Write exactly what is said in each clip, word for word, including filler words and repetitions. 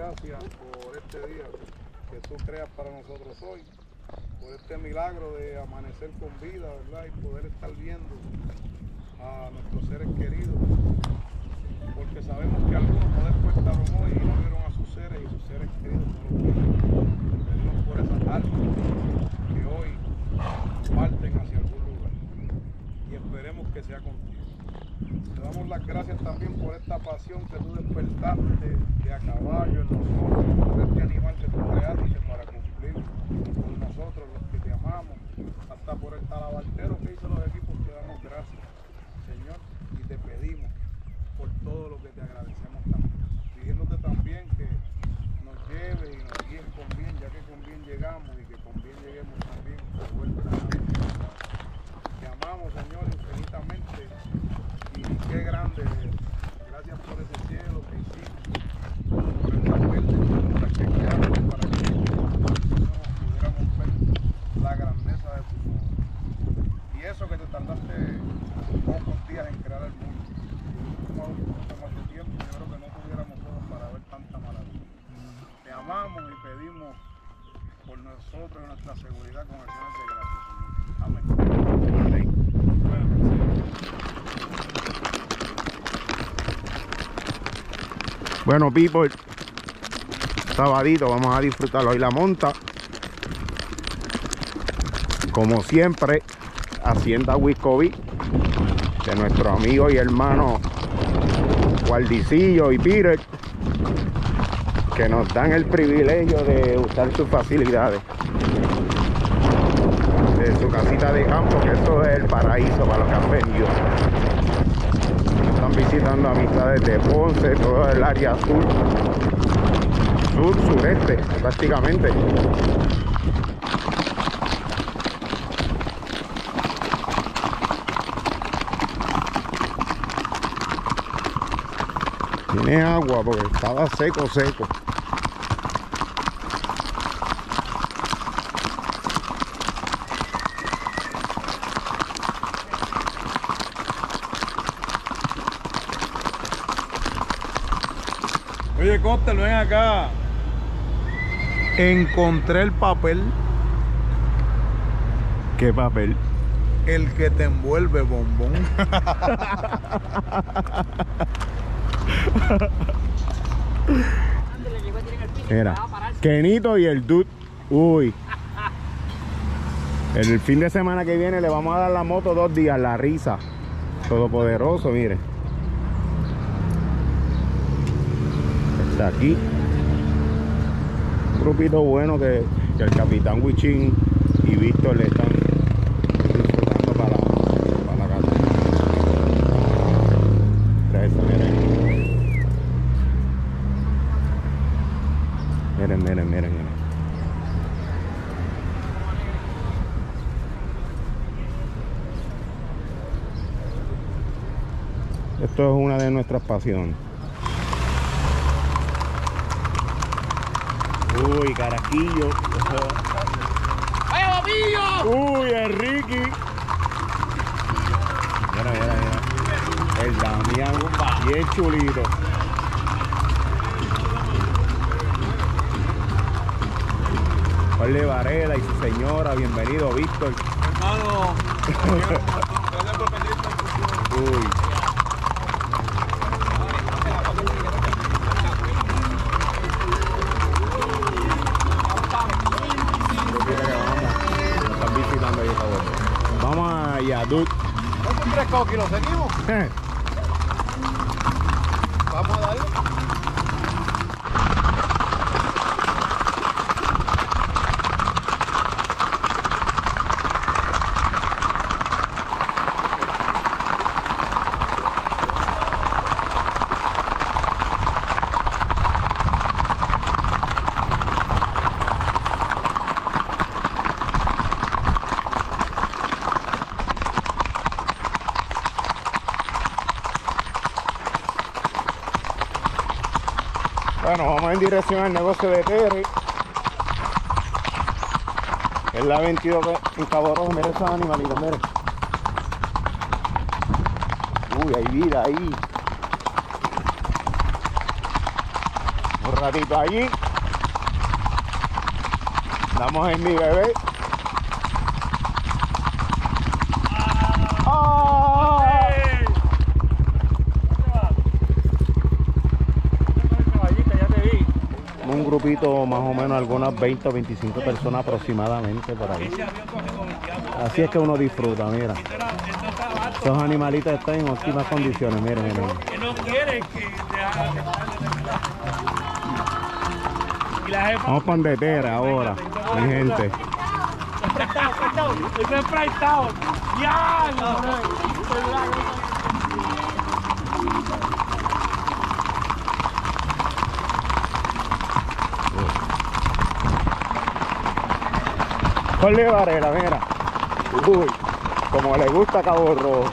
gracias por este día que tú creas para nosotros hoy, por este milagro de amanecer con vida, ¿verdad? Y poder estar viendo a nuestros seres queridos, porque sabemos que algunos no despertaron hoy y no vieron a sus seres y sus seres queridos no los vieron. Pedimos por esas almas que hoy parten hacia algún lugar y esperemos que sea contigo. Te damos las gracias también por esta pasión que tú despertaste de a caballo en nosotros, por este animal que tú creaste para cumplir con nosotros los que te amamos, hasta por el talabartero que hizo los equipos. Te damos gracias, Señor, y te pedimos por todo lo que te agradecemos también, pidiéndote también que nos lleves y nos guíes con bien, ya que con bien llegamos y que con bien lleguemos también de vuelta a la vida. Te amamos, Señor, infinitamente, y qué grande eres. Gracias por ese cielo que hiciste, por esas verdes planuras que creaste para que nosotros pudiéramos ver la grandeza de tu obra. Y eso que te tardaste pocos días en crear el mundo. Un poco más de tiempo, yo creo que no tuviéramos ojos para ver tanta maravilla. Te amamos y pedimos por nosotros y nuestra seguridad con acciones de gracias, Señor. Amén. Amén. Bueno, people, sabadito, vamos a disfrutar hoy la monta. Como siempre, Hacienda Wiscoví, de nuestro amigo y hermano Guardicillo y Peter, que nos dan el privilegio de usar sus facilidades de su casita de campo, que eso es el paraíso para los que han venido. Están visitando amistades de Ponce, todo el área sur, sur, sureste, prácticamente. Tiene agua porque estaba seco, seco. Oye, Coster, ven acá. Encontré el papel. ¿Qué papel? El que te envuelve, bombón. Mira, Kenito y el Dude. Uy. El fin de semana que viene le vamos a dar la moto dos días, la risa. Todopoderoso, mire. Está aquí. Un grupito bueno que, que el capitán Wichín y Víctor le están disfrutando para la, para la casa. Trae eso, miren. Miren, miren, miren, miren. Esto es una de nuestras pasiones. Uy, Caraquillo. ¡Vaya, Babillo! Uy, el Ricky. Mira, mira, mira. El Damián y el Chulito. Jorge Varela y su señora, bienvenido, Víctor. Hermano, gracias por pedir. Uy. Nos están visitando ahí, por favor. Vamos allá, dude. ¿Cuántos tres coquis lo seguimos? Vamos a darle. Bueno, vamos en dirección al negocio de Terry. Es la veintidós en Cabo Rojo. Mira esos animalitos, mira. Uy, hay vida ahí. Un ratito allí. Andamos en mi bebé. ¡Oh! Un grupito más o menos, algunas veinte o veinticinco personas aproximadamente por ahí. Así es que uno disfruta, mira. Esos animalitos están en óptimas condiciones, miren, miren. Vamos para Andetera ahora, mi gente. Ponle Varela, mira. Uy, como le gusta Cabo Rojo.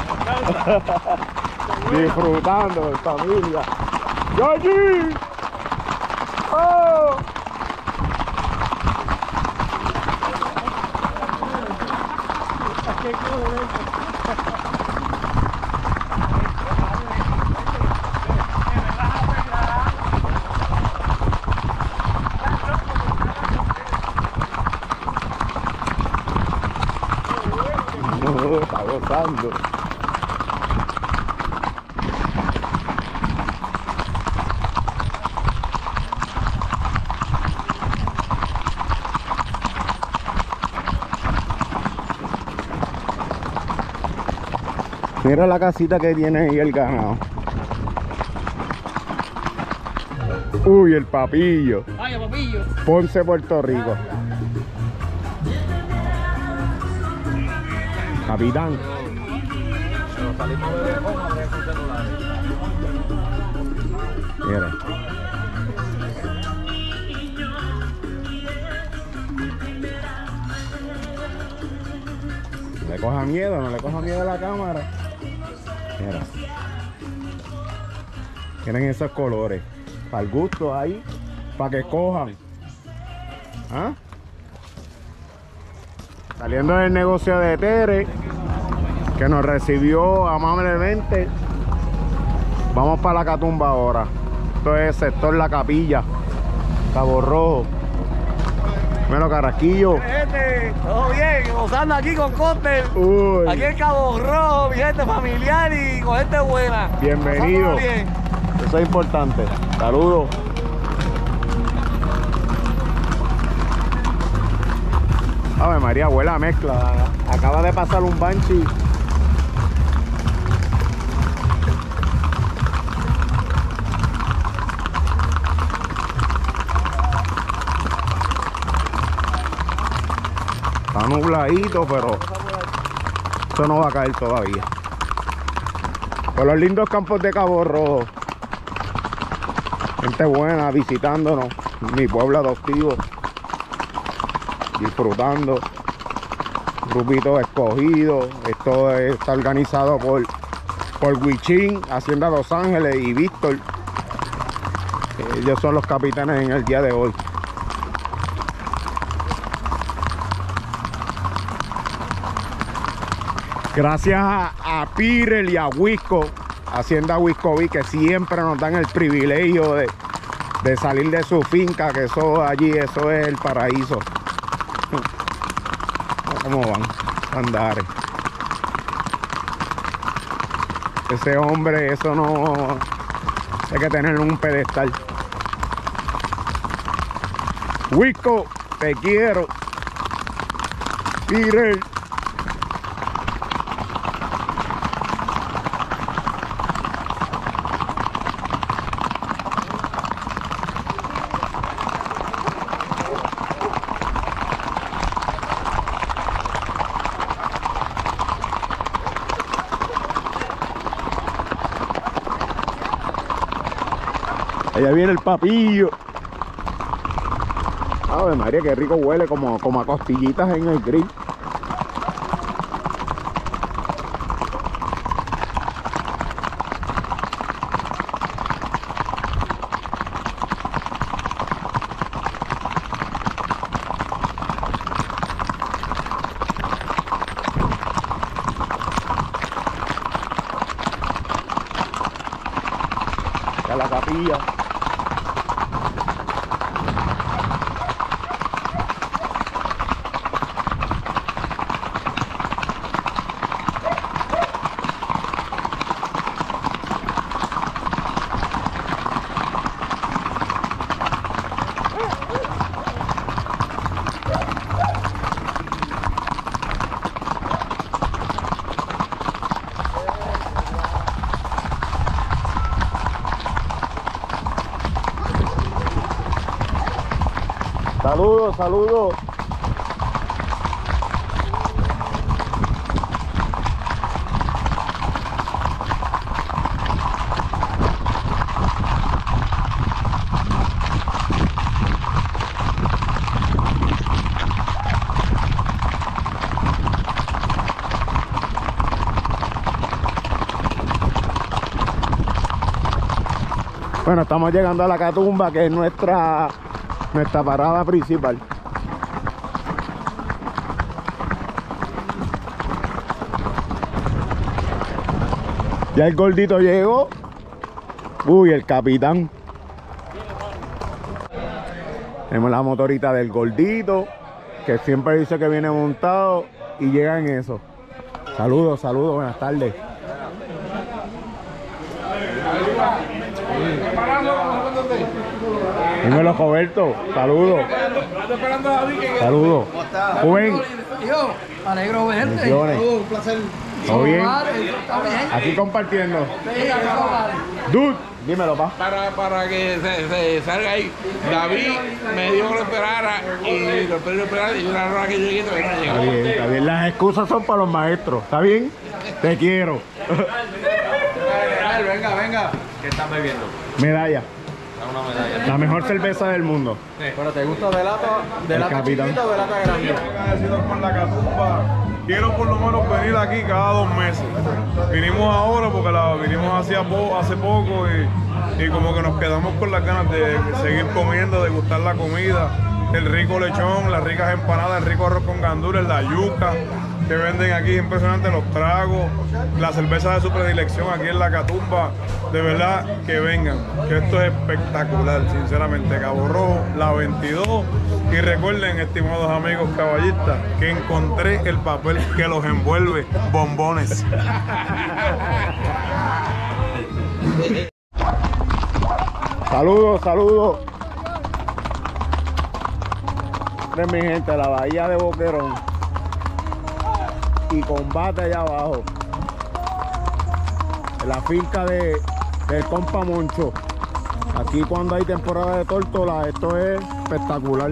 Disfrutando en familia. ¡Yoyi! ¡Oh! No, está gozando. Mira la casita que tiene ahí el ganado. Uy, el papillo. Ay, papillo. Ponce, Puerto Rico. Capitán. Mira. No le coja miedo, no le coja miedo a la cámara. Mira. Tienen esos colores. Para el gusto ahí. Para que cojan. ¿Ah? Saliendo del negocio de Tere, que nos recibió amablemente. Vamos para la Catumba ahora. Esto es sector La Capilla, Cabo Rojo. Mira, Carrasquillo. Gente, todo bien, gozando aquí con cóctel. Uy. Aquí en Cabo Rojo, mi gente familiar y con gente buena. Bienvenido. Bien. Eso es importante. Saludos. Ave María, huele a mezcla. Acaba de pasar un Banshee. Está nubladito, pero eso no va a caer todavía. Por los lindos campos de Cabo Rojo. Gente buena visitándonos. Mi pueblo adoptivo. Disfrutando. Grupito escogido. Esto está organizado por, por Huichín, Hacienda Los Ángeles y Víctor. Ellos son los capitanes en el día de hoy. Gracias a, a Pirel y a Wisco, Hacienda Wiscoví, que siempre nos dan el privilegio de, de salir de su finca, que eso allí, eso es el paraíso. ¿Cómo van? Andares. Ese hombre, eso no... Hay que tenerlo en un pedestal. Wisco, te quiero. Pirel. Allá viene el papillo. Ave María, qué rico huele, como, como a costillitas en el grill. A la capilla. Saludos, saludos. Bueno, estamos llegando a la Catumba, que es nuestra, nuestra parada principal. Ya el gordito llegó. Uy, el capitán. Tenemos la motorita del gordito, que siempre dice que viene montado y llega en eso. Saludos, saludos, buenas tardes. Dímelo, Roberto. Saludos. Saludos. Joven. Yo, alegro verte. Bendiciones. Un placer. ¿Todo bien? ¿Está bien? Aquí compartiendo. Sí, eso vale. Dude, dímelo, pa. Para, para que se, se salga ahí. David me dijo que lo esperara y lo esperé, lo esperara y una hora que llegué todavía no Está llegó. bien, está bien. Las excusas son para los maestros. ¿Está bien? Te quiero. Venga, venga. ¿Qué estás bebiendo? Medalla. Una medalla. La mejor cerveza del mundo. Pero ¿te gusta de lata, de El lata capitán. chiquita o de lata grande? Agradecido con la Catumba. Quiero por lo menos venir aquí cada dos meses. Vinimos ahora porque la vinimos hace, po hace poco y, y como que nos quedamos con las ganas de seguir comiendo, de gustar la comida, el rico lechón, las ricas empanadas, el rico arroz con gandules, la yuca que venden aquí, impresionante, los tragos, la cerveza de su predilección aquí en la Catumba. De verdad que vengan, que esto es espectacular, sinceramente. Cabo Rojo, la veintidós. Y recuerden, estimados amigos caballistas, que encontré el papel que los envuelve, bombones. Saludos, saludos. Miren, mi gente, la bahía de Boquerón y Combate allá abajo, en la finca de del compa Moncho. Aquí cuando hay temporada de tórtola, esto es espectacular.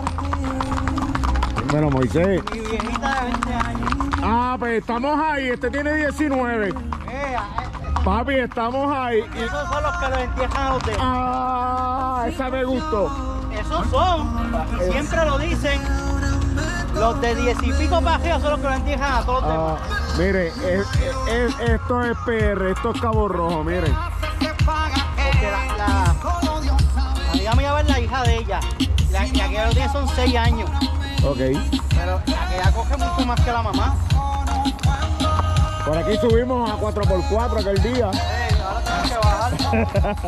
Bueno, Moisés. Mi viejita de veinte años. Ah, pues estamos ahí, este tiene diecinueve. Eh, Papi, estamos ahí. Y... esos son los que los entierran a los demás. Ah, esa me gustó. Esos son, siempre lo dicen, los de diez y pico para arriba son los que los entierran a todos los demás. Ah, miren, es- es- esto es P R, esto es Cabo Rojo, miren. Porque la, la, la amiga mía es la hija de ella. La, y aquella tiene son seis años. Ok. Pero aquella coge mucho más que la mamá. Por aquí subimos a cuatro por cuatro aquel día. Eh, ahora tienes que bajar.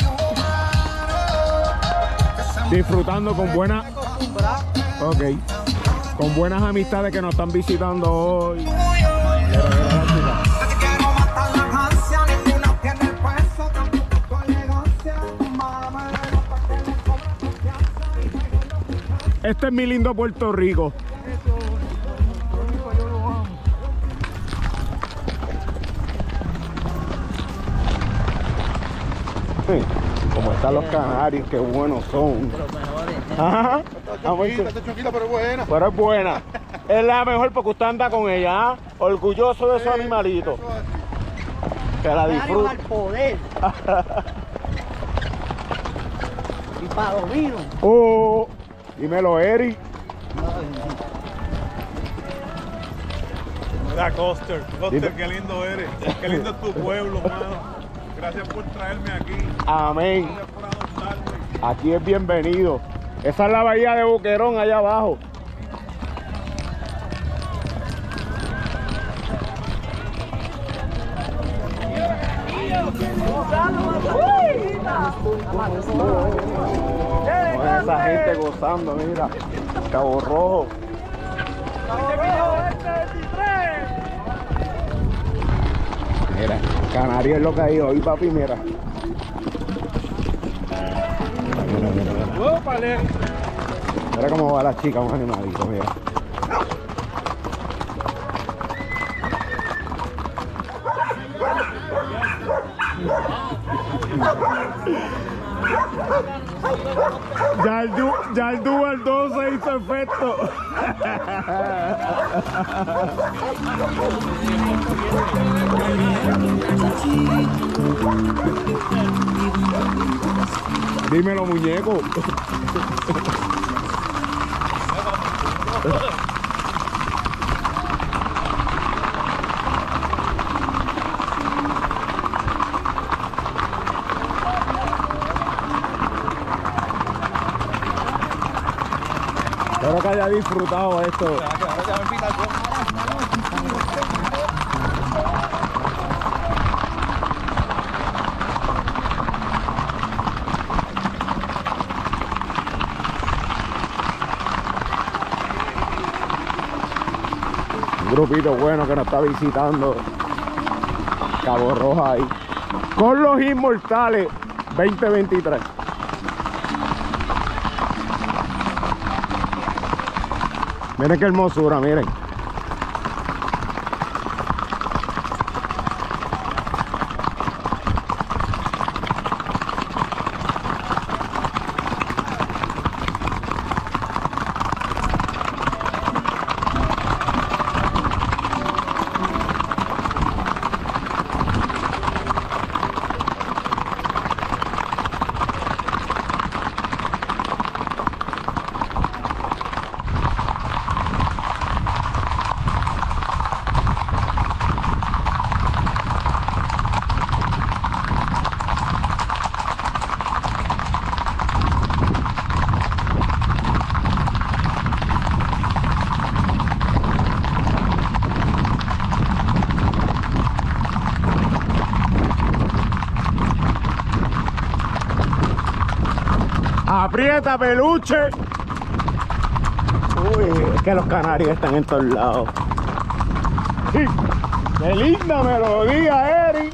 Disfrutando con buenas, Acostumbrada. ok, con buenas amistades que nos están visitando hoy. Mira, mira la chica. Quiero matar las ansias, ninguna tiene el peso, tampoco tu elegancia. Mamá, para que le comas confianza. Este es mi lindo Puerto Rico. Sí, como están los canarios, qué buenos son. Ajá. Vamos a ir. Está choquita, pero buena. Pero es buena. Es la mejor porque usted anda con ella, ¿ah? Orgulloso de su animalito. Que la Canarios disfruta. al poder. Y para los vinos. Oh, dímelo, Eri. Mira, Coster, Coster, Dime. qué lindo eres. Qué lindo es tu pueblo, mano. Gracias por traerme aquí. Amén. Gracias por adoptarme. Aquí es bienvenido. Esa es la bahía de Boquerón, allá abajo. Con esa gente gozando, mira. Cabo Rojo. Mira, Canario es lo que hay hoy, papi, mira. Mira, mira, mira. Mira cómo va la chica, un animalito, mira. Ya el, du ya el Dual doce hizo efecto. Dímelo, muñeco. Espero que haya disfrutado esto. Un grupito bueno que nos está visitando Cabo Roja ahí con los Inmortales veinte veintitrés. Miren qué hermosura, miren. Aprieta, peluche. Uy, es que los canarios están en todos lados. Sí. Qué linda melodía, Eri.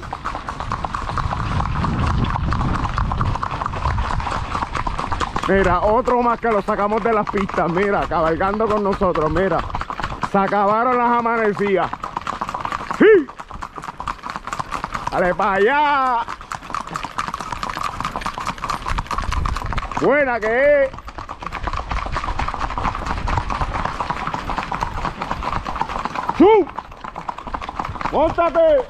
Mira, otro más que lo sacamos de las pistas. Mira, cabalgando con nosotros. Mira, se acabaron las amanecidas. Sí. Dale para allá. Buena que es. ¡Tú! ¡Móntate!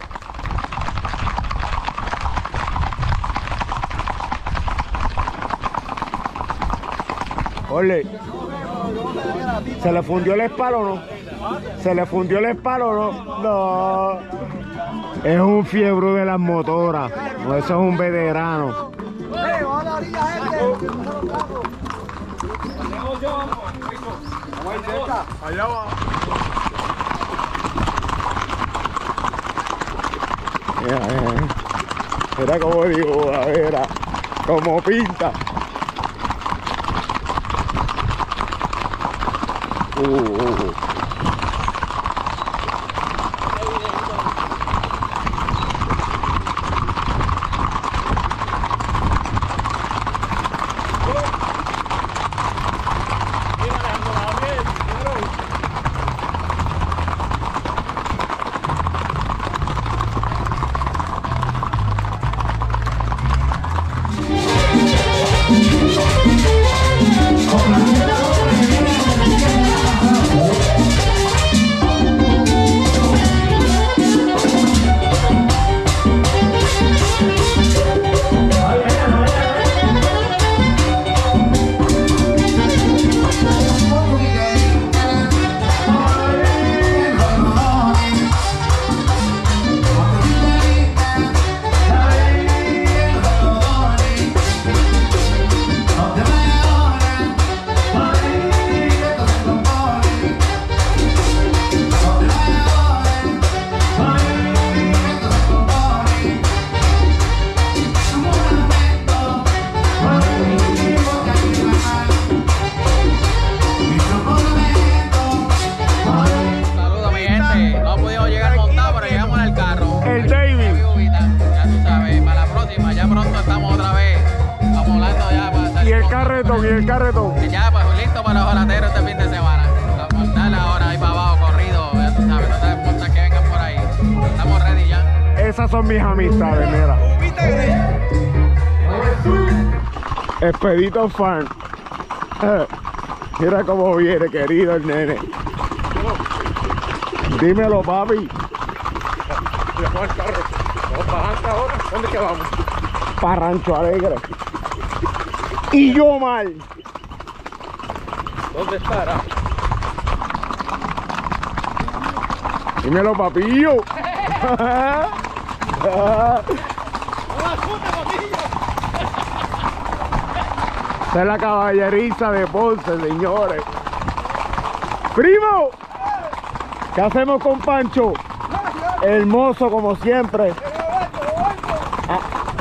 Ole. ¿Se le fundió el espalo o no? ¿Se le fundió el espalo o no? No. Es un fiebre de las motoras. No, eso es un veterano. Allá va. Mira, mira, mira como digo, a ver, como pinta. Uh, uh. carretón, y el carretón. Ya, pues listo para los jalateros este fin de semana. A montarle ahora ahí para abajo, corrido, ya tú sabes, no te importa que vengan por ahí. Estamos ready ya. Esas son mis amistades, mira. Expedito Fan. Eh, Mira cómo viene, querido el nene. Dímelo, papi. Vamos al carro. Vamos bajando ahora. ¿Dónde que vamos? Pa' Rancho Alegre. Y yo mal. ¿Dónde estará? Dímelo, papillo. Esta es la caballeriza de Ponce, señores. ¡Primo! ¿Qué hacemos con Pancho? Hermoso como siempre. Ah.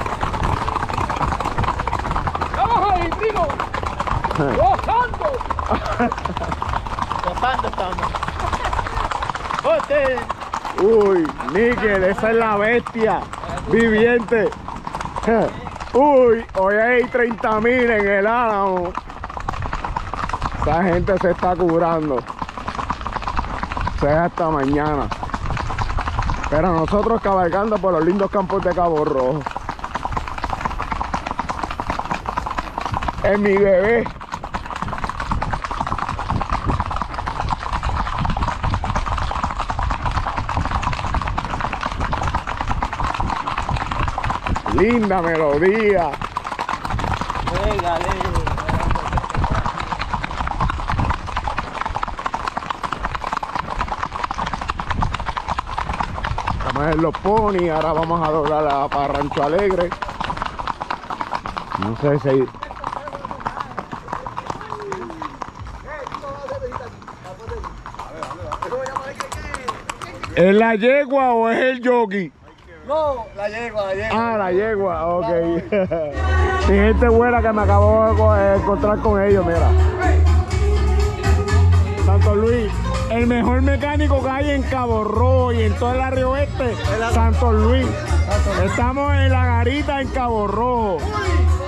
¡Vamos ahí, primo! ¡Gozando! Gozando estamos. ¡Joder! Uy, Níquel, esa es la bestia viviente. Uy, hoy hay treinta mil en el Álamo. Esa gente se está curando. Sea hasta mañana. Pero nosotros cabalgando por los lindos campos de Cabo Rojo. Es mi bebé. Linda melodía. Légale. Estamos en los pony, ahora vamos a doblar a, para Rancho Alegre. No sé si... ¿Es la yegua o es el jockey? No, la yegua, la yegua. Ah, la yegua, ok. Mi gente buena que me acabo de encontrar con ellos, mira. Santo Luis, el mejor mecánico que hay en Cabo Rojo y en toda la Río Oeste, Santo Luis. Estamos en la garita en Cabo Rojo.